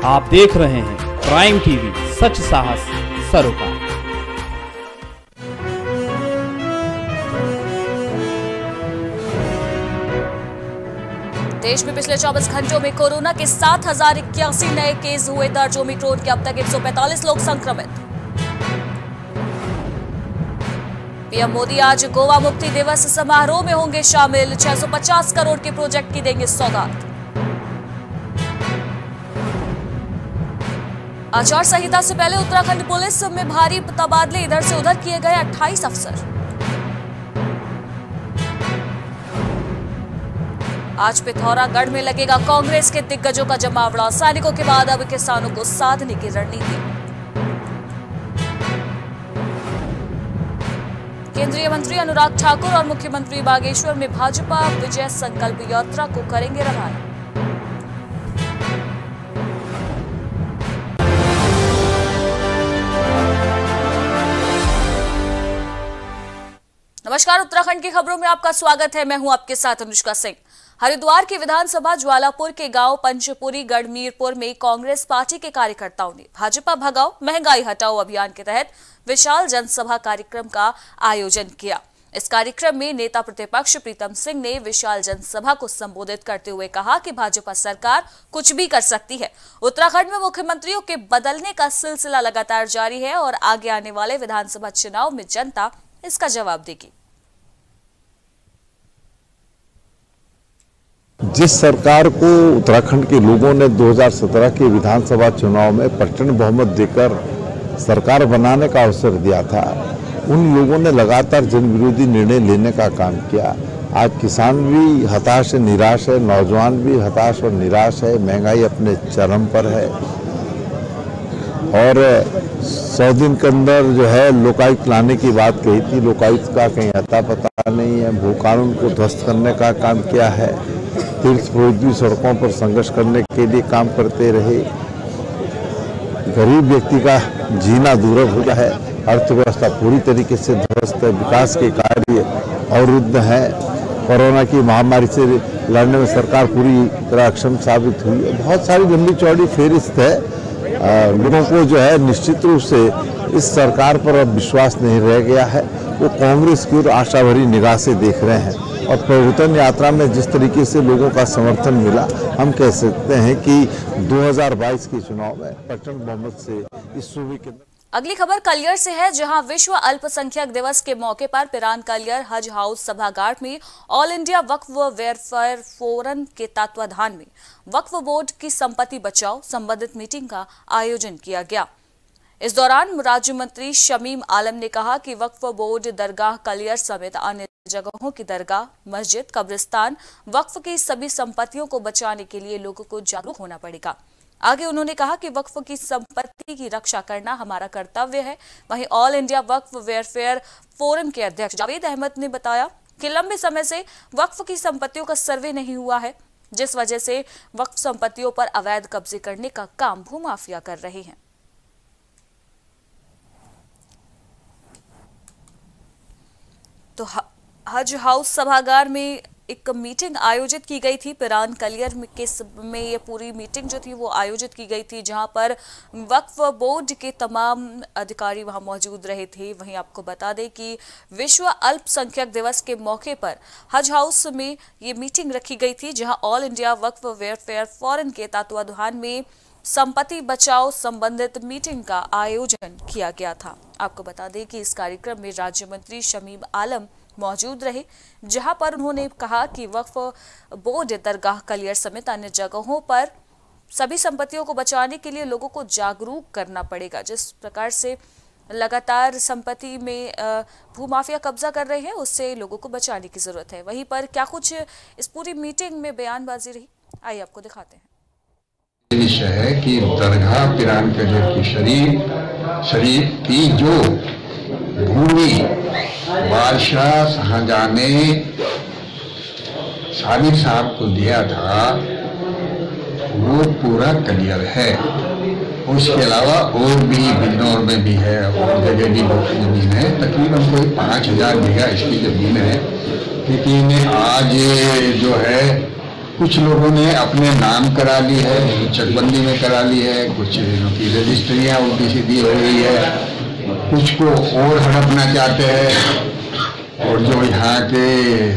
आप देख रहे हैं प्राइम टीवी, सच साहस सरोकार। देश में पिछले 24 घंटों में कोरोना के 7,081 नए केस हुए दर्ज। ओमिक्रॉन के अब तक 145 लोग संक्रमित। पीएम मोदी आज गोवा मुक्ति दिवस समारोह में होंगे शामिल। 650 करोड़ के प्रोजेक्ट की देंगे सौगात। आचार संहिता से पहले उत्तराखंड पुलिस में भारी तबादले, इधर से उधर किए गए 28 अफसर। आज पिथौरागढ़ में लगेगा कांग्रेस के दिग्गजों का जमावड़ा। सैनिकों के बाद अब किसानों को साधने की रणनीति। केंद्रीय मंत्री अनुराग ठाकुर और मुख्यमंत्री बागेश्वर में भाजपा विजय संकल्प यात्रा को करेंगे रवाना। नमस्कार, उत्तराखंड की खबरों में आपका स्वागत है। मैं हूं आपके साथ अनुष्का सिंह। हरिद्वार की विधानसभा ज्वालापुर के गांव पंचपुरी गढ़मीरपुर में कांग्रेस पार्टी के कार्यकर्ताओं ने भाजपा भगाओ महंगाई हटाओ अभियान के तहत विशाल जनसभा कार्यक्रम का आयोजन किया। इस कार्यक्रम में नेता प्रतिपक्ष प्रीतम सिंह ने विशाल जनसभा को संबोधित करते हुए कहा कि भाजपा सरकार कुछ भी कर सकती है। उत्तराखंड में मुख्यमंत्रियों के बदलने का सिलसिला लगातार जारी है और आगे आने वाले विधानसभा चुनाव में जनता इसका जवाब देगी। जिस सरकार को उत्तराखंड के लोगों ने 2017 के विधानसभा चुनाव में प्रचंड बहुमत देकर सरकार बनाने का अवसर दिया था, उन लोगों ने लगातार जन विरोधी निर्णय लेने का काम किया। आज किसान भी हताश है, निराश है, नौजवान भी हताश और निराश है। महंगाई अपने चरम पर है और 100 दिन के अंदर जो है लोकायुक्त लाने की बात कही थी, लोकायुक्त का कहीं अता पता नहीं है। भू कानून को ध्वस्त करने का काम किया है। तीर्थ फौजी सड़कों पर संघर्ष करने के लिए काम करते रहे। गरीब व्यक्ति का जीना दुर्लभ हो गया है। अर्थव्यवस्था पूरी तरीके से ध्वस्त है। विकास के कार्य अवरुद्ध है। कोरोना की महामारी से लड़ने में सरकार पूरी तरह अक्षम साबित हुई है। बहुत सारी लंबी चौड़ी फेरिस्त है। लोगों को जो है निश्चित रूप से इस सरकार पर अब विश्वास नहीं रह गया है। वो कांग्रेस की ओर आशा भरी निगाह से देख रहे हैं और परिवर्तन यात्रा में जिस तरीके से लोगों का समर्थन मिला, हम कह सकते हैं कि 2022 के चुनाव में प्रचंड बहुमत से इस सूबे के। अगली खबर कलियर से है, जहां विश्व अल्पसंख्यक दिवस के मौके पर पिरान कलियर हज हाउस सभागार में all India Waqf welfare forum के तत्वाधान में वक्फ बोर्ड की संपत्ति बचाओ संबंधित मीटिंग का आयोजन किया गया। इस दौरान राज्य मंत्री शमीम आलम ने कहा कि वक्फ बोर्ड दरगाह कलियर समेत अन्य जगहों की दरगाह, मस्जिद, कब्रिस्तान, वक्फ की सभी संपत्तियों को बचाने के लिए लोगों को जागरूक होना पड़ेगा। आगे उन्होंने कहा कि वक्फ की संपत्ति की रक्षा करना हमारा कर्तव्य है। वहीं all India Waqf welfare forum के अध्यक्ष जावेद अहमद ने बताया कि लंबे समय से वक्फ की संपत्तियों का सर्वे नहीं हुआ है, जिस वजह से वक्फ संपत्तियों पर अवैध कब्जे करने का काम भूमाफिया कर रहे हैं। तो हज हाउस सभागार में एक मीटिंग आयोजित की गई थी। पिरान कलियर में ये पूरी मीटिंग जो थी वो आयोजित की गई थी, जहां पर वक्फ बोर्ड के तमाम अधिकारी वहां मौजूद रहे थे। वहीं आपको बता दें कि विश्व अल्पसंख्यक दिवस के मौके पर हज हाउस में ये मीटिंग रखी गई थी, जहां all India Waqf welfare forum के तत्वाधान में संपत्ति बचाओ संबंधित मीटिंग का आयोजन किया गया था। आपको बता दें कि इस कार्यक्रम में राज्य मंत्री शमीम आलम मौजूद रहे, जहां पर उन्होंने कहा कि वक्फ बोर्ड दरगाह कलियर समेत अन्य जगहों पर सभी संपत्तियों को बचाने के लिए लोगों को जागरूक करना पड़ेगा। जिस प्रकार से लगातार संपत्ति में भूमाफिया कब्जा कर रहे हैं, उससे लोगों को बचाने की जरूरत है। वहीं पर क्या कुछ इस पूरी मीटिंग में बयानबाजी रही, आइए आपको दिखाते हैं। विषय है कि दरगाह पिरान कलियर की शरीफ की जो भूमि बादशाह शाहजहां ने साबिर साहब को दिया था, वो पूरा कलियर है। उसके अलावा और भी बिजनौर में भी है और जगह भी बहुत जमीन है। तकरीबन कोई 5000 बीघा इसकी जमीन है। लेकिन आज जो है कुछ लोगों ने अपने नाम करा ली है, चकबंदी में करा ली है, कुछ की रजिस्ट्रियाँ उल्टी सीधी हो गई है, कुछ को और हड़पना चाहते हैं, और जो यहाँ के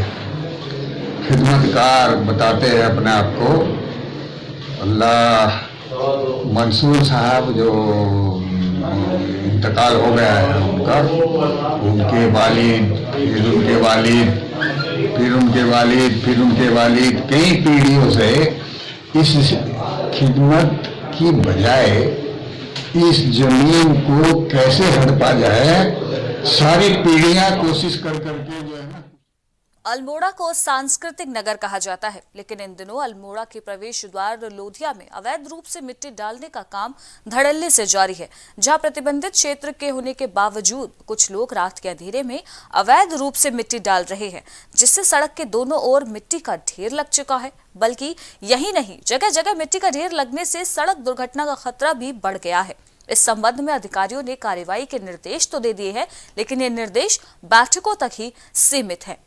खिदमतकार बताते हैं अपने आप को, अल्लाह मंसूर साहब जो इंतकाल हो गया है उनका, उनके वालिद, फिर उनके वालिद, फिर उनके वालिद, फिर उनके वालिद, कई पीढ़ियों से इस खिदमत की बजाय इस जमीन को कैसे हड़पा जाए, सारी पीढ़ियां कोशिश कर करके जो है ना। अल्मोड़ा को सांस्कृतिक नगर कहा जाता है, लेकिन इन दिनों अल्मोड़ा के प्रवेश द्वार लोधिया में अवैध रूप से मिट्टी डालने का काम धड़ल्ले से जारी है, जहां प्रतिबंधित क्षेत्र के होने के बावजूद कुछ लोग रात के अंधेरे में अवैध रूप से मिट्टी डाल रहे हैं, जिससे सड़क के दोनों ओर मिट्टी का ढेर लग चुका है। बल्कि यही नहीं, जगह जगह मिट्टी का ढेर लगने से सड़क दुर्घटना का खतरा भी बढ़ गया है। इस संबंध में अधिकारियों ने कार्रवाई के निर्देश तो दे दिए हैं, लेकिन ये निर्देश बैठकों तक ही सीमित है।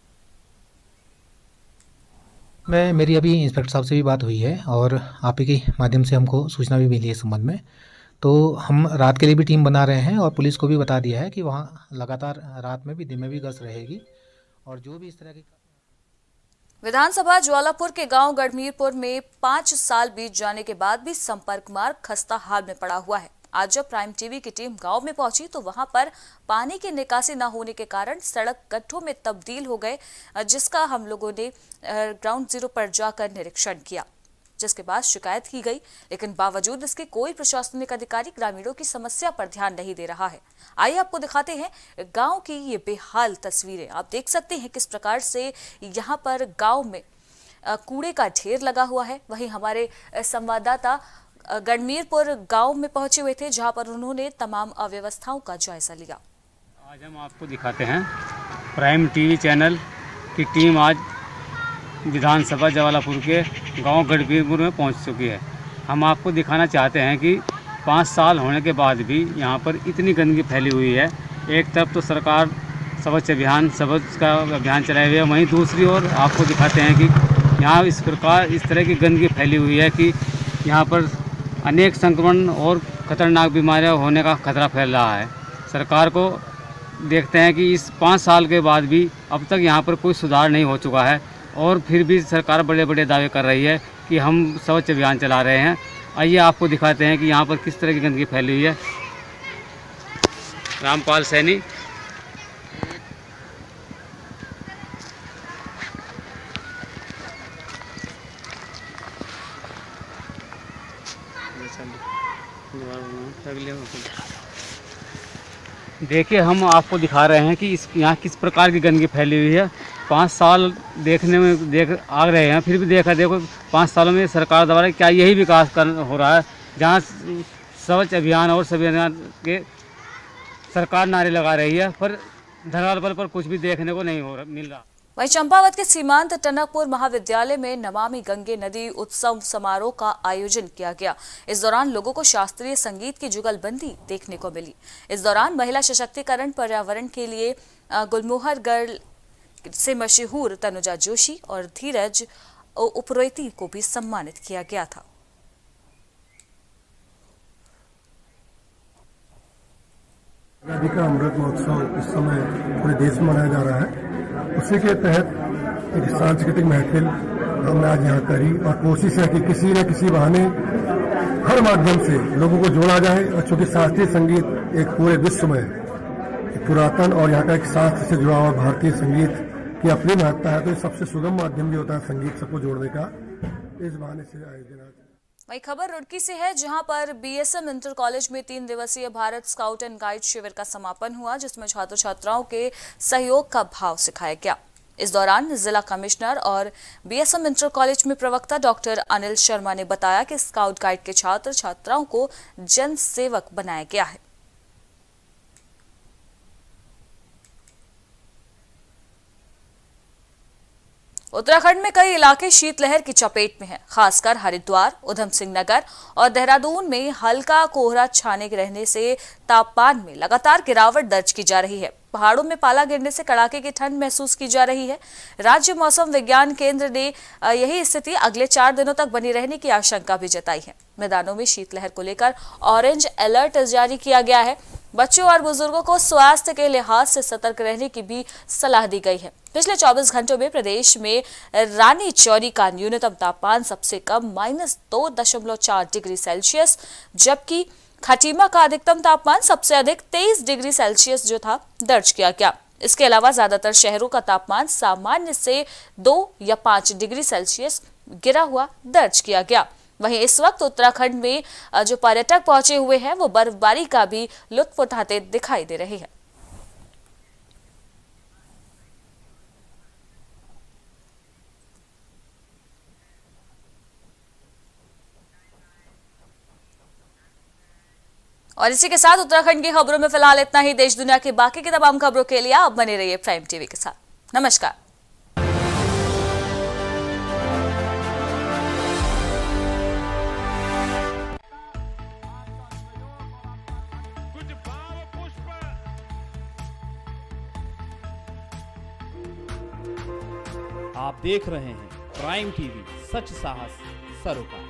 मेरी अभी इंस्पेक्टर साहब से भी बात हुई है और आप ही के माध्यम से हमको सूचना भी मिली है इस संबंध में। तो हम रात के लिए भी टीम बना रहे हैं और पुलिस को भी बता दिया है कि वहाँ लगातार रात में भी दिन में भी गश्त रहेगी, और जो भी इस तरह की। विधानसभा ज्वालापुर के गांव गढ़मीरपुर में 5 साल बीत जाने के बाद भी संपर्क मार्ग खस्ता हाल में पड़ा हुआ है। आज जब प्राइम टीवी की टीम गांव में पहुंची तो वहां पर पानी की निकासी न होने के कारण सड़क गड्ढों में तब्दील हो गए, जिसका हम लोगों ने ग्राउंड जीरो पर जाकर निरीक्षण किया, जिसके बाद शिकायत की गई, लेकिन बावजूद इसके कोई प्रशासनिक अधिकारी ग्रामीणों की समस्या पर ध्यान नहीं दे रहा है। आइए आपको दिखाते हैं गांव की ये बेहाल तस्वीरें। आप देख सकते हैं किस प्रकार से यहाँ पर गांव में कूड़े का ढेर लगा हुआ है। वहीं हमारे संवाददाता गढ़मीरपुर गांव में पहुंचे हुए थे, जहां पर उन्होंने तमाम अव्यवस्थाओं का जायजा लिया। आज हम आपको दिखाते हैं प्राइम टीवी चैनल की टीम आज विधानसभा ज्वालापुर के गांव गढ़मीरपुर में पहुंच चुकी है। हम आपको दिखाना चाहते हैं कि 5 साल होने के बाद भी यहां पर इतनी गंदगी फैली हुई है। एक तरफ तो सरकार स्वच्छ का अभियान चलाए हुए है, वहीं दूसरी ओर आपको दिखाते हैं कि यहाँ इस प्रकार इस तरह की गंदगी फैली हुई है कि यहाँ पर अनेक संक्रमण और खतरनाक बीमारियां होने का खतरा फैल रहा है। सरकार को देखते हैं कि इस 5 साल के बाद भी अब तक यहाँ पर कोई सुधार नहीं हो चुका है, और फिर भी सरकार बड़े बड़े दावे कर रही है कि हम स्वच्छ अभियान चला रहे हैं। आइए आपको दिखाते हैं कि यहाँ पर किस तरह की गंदगी फैली हुई है। रामपाल सैनी, देखिए हम आपको दिखा रहे हैं कि यहाँ किस प्रकार की गंदगी फैली हुई है। 5 साल देखने में आ रहे हैं, फिर भी देखो 5 सालों में सरकार द्वारा क्या यही विकास हो रहा है, जहाँ स्वच्छ अभियान और सभी अभियान के सरकार नारे लगा रही है, पर धरातल पर कुछ भी देखने को नहीं मिल रहा। वहीं चंपावत के सीमांत टनकपुर महाविद्यालय में नमामि गंगे नदी उत्सव समारोह का आयोजन किया गया। इस दौरान लोगों को शास्त्रीय संगीत की जुगलबंदी देखने को मिली। इस दौरान महिला सशक्तिकरण पर्यावरण के लिए गुलमोहर गर्ल से मशहूर तनुजा जोशी और धीरज उप्रेती को भी सम्मानित किया गया था। आजादी का अमृत महोत्सव इस समय पूरे देश में मनाया जा रहा है। उसी के तहत एक सांस्कृतिक महफिल हमने आज यहाँ करी, और कोशिश है कि किसी न किसी बहाने हर माध्यम से लोगों को जोड़ा जाए। और चूंकि शास्त्रीय संगीत एक पूरे विश्व में पुरातन और यहाँ का एक शास्त्र से जुड़ा हुआ भारतीय संगीत की अपनी महत्ता है, तो सबसे सुगम माध्यम भी होता है संगीत सबको जोड़ने का। इस बहाने से आयोजन। वही खबर रुड़की से है, जहां पर बीएसएम इंटर कॉलेज में 3 दिवसीय भारत स्काउट एंड गाइड शिविर का समापन हुआ, जिसमें छात्र छात्राओं के सहयोग का भाव सिखाया गया। इस दौरान जिला कमिश्नर और बीएसएम इंटर कॉलेज में प्रवक्ता डॉक्टर अनिल शर्मा ने बताया कि स्काउट गाइड के छात्र छात्राओं को जन सेवक बनाया गया है। उत्तराखंड में कई इलाके शीतलहर की चपेट में हैं, खासकर हरिद्वार, उधम सिंह नगर और देहरादून में हल्का कोहरा छाने रहने से तापमान में लगातार गिरावट दर्ज की जा रही है। पहाड़ों में पाला गिरने से कड़ाके की ठंड महसूस की जा रही है। राज्य मौसम विज्ञान केंद्र ने यही स्थिति अगले 4 दिनों तक बनी रहने की आशंका भी जताई है। मैदानों में शीतलहर को लेकर ऑरेंज अलर्ट जारी किया गया है। बच्चों और बुजुर्गों को स्वास्थ्य के लिहाज से सतर्क रहने की भी सलाह दी गई है। पिछले 24 घंटों में प्रदेश में रानी चौरी का न्यूनतम तापमान सबसे कम -2.4 डिग्री सेल्सियस, जबकि खटीमा का अधिकतम तापमान सबसे अधिक 23 डिग्री सेल्सियस जो था दर्ज किया गया। इसके अलावा ज्यादातर शहरों का तापमान सामान्य से 2 या 5 डिग्री सेल्सियस गिरा हुआ दर्ज किया गया। वहीं इस वक्त उत्तराखंड में जो पर्यटक पहुंचे हुए हैं वो बर्फबारी का भी लुत्फ उठाते दिखाई दे रहे हैं। और इसी के साथ उत्तराखंड की खबरों में फिलहाल इतना ही। देश दुनिया की बाकी की तमाम खबरों के लिए आप बने रहिए प्राइम टीवी के साथ। नमस्कार। आप देख रहे हैं प्राइम टीवी, सच साहस सरोकार।